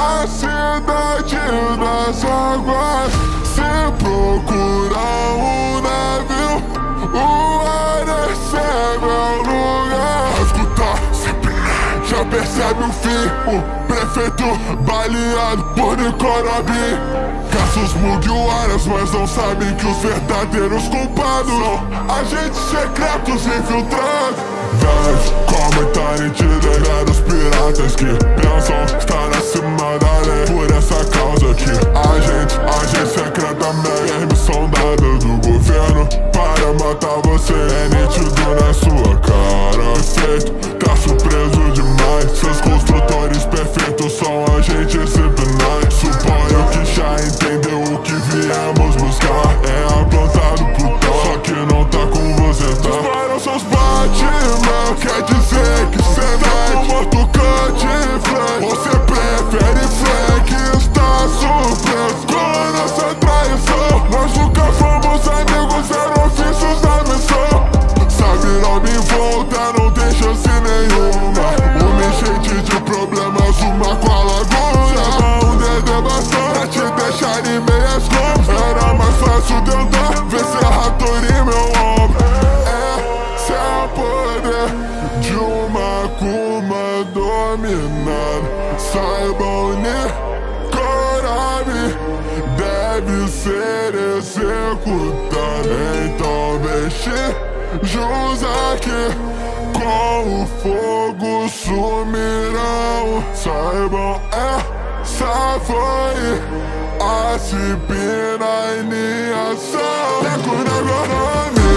A cidade das águas, se procurar um navio, o ar recebe o lugar. A escutar sempre já percebe o fim. O prefeito baleado por Nicorobi. Caça os Mugiwaras, mas não sabem que os verdadeiros culpados são agentes secretos infiltrados. Velhos comentarem te negar os piratas que pensam estar acima da lei. Por essa causa que agente secreta, permissão dada do governo para matar você. É nítido na sua cara, feito, tá surpreso demais. Seus construtores perfeitos são agentes criminais. Suponho que já entendeu o que viemos buscar. É aplantado pro tal, só que não tá com você, tá? Disparam seus Batman, quer dizer que cê mete morto cante flank. Você prefere flank, está surpreso com a nossa traição. Nós nunca fomos amigos, eram ofícios da missão. Sabe, não me volta, não tem chance nenhuma. Uma enchente de problemas, uma com a laguna. Chama um dedé bastante pra te deixar em meias compras. Era mais fácil tentar ver se a ratora em meu ombro. Esse é o poder de uma Akuma dominada. Saibam, Nicorobi deve ser executado. Então deixe jus aqui, com o fogo sumirão. Saibam, essa foi a disciplina em ação. Teco na agronomia,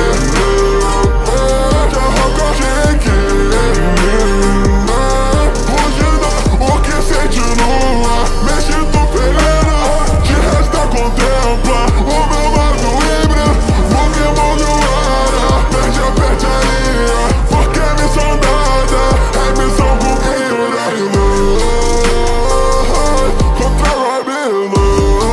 já roca fugindo, o que sente no ar, mexe tu felino, de resta contempla o meu modo híbrido. Mugiwara, perde a linha, porque é missão dada, é missão cumprida. Contra Robin,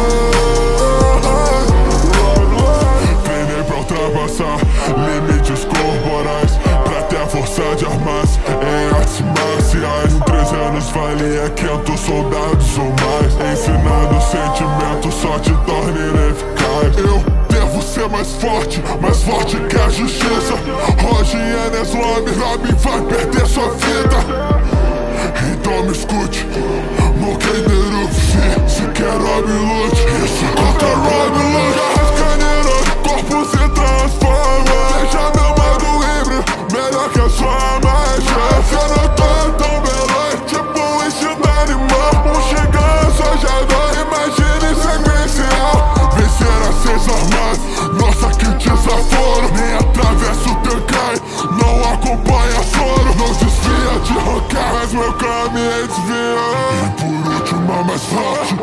treinei pra ultrapassar limites corporais, pra ter a força de armas em artes marciais. Em 3 anos valia 500 soldados ou mais. Ensinando sentimentos só te torna ineficaz. Eu devo ser mais forte que a justiça. Hoje Enes Lobby, Robin vai perder sua vida. Então me escute, Moqueideiro, se quer Robin lute, isso contra Robin lute. Corpo se transforma, deixa meu modo híbrido melhor que a sua magia. Eu não tô tão veloz, tipo um instinto animal. Chegando só já dói, imagina em sequencial. Vencer a 6 armados, nossa que desaforo. Nem atravessa o Tenkai, não acompanha soro. Não desvia de rocar, mas meu caminho é desviar. E por último a mais forte,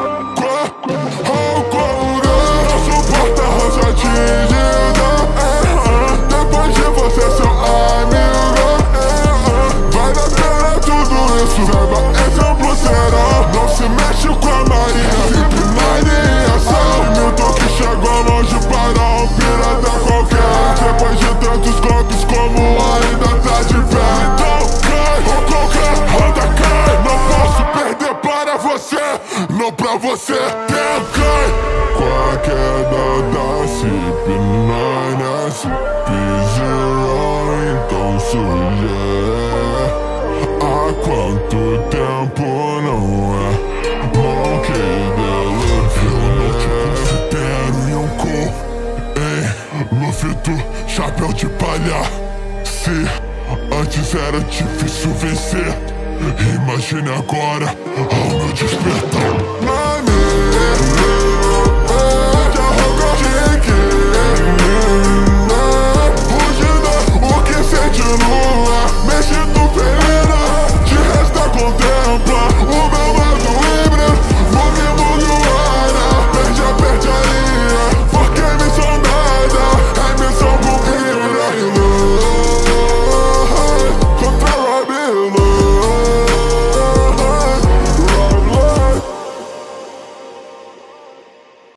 não suporta a rosa atingida. Depois de você seu amigo, vai dar pena tudo isso. Saiba, exemplo será, não se mexe com a marinha. Sempre na ação, Milton que chegou longe para um pirata qualquer. Depois de tantos golpes como ainda tá de pé. Então cai, ou qualquer roda cai. Não posso perder para você, não pra você. Cai. Com a queda da CP9, CP0 então surge. Há quanto tempo não é Moqueideiro? Eu não te considero Yonkou, hein, Luffy do chapéu de palha. Se antes era difícil vencer, imagine agora ao meu despertar.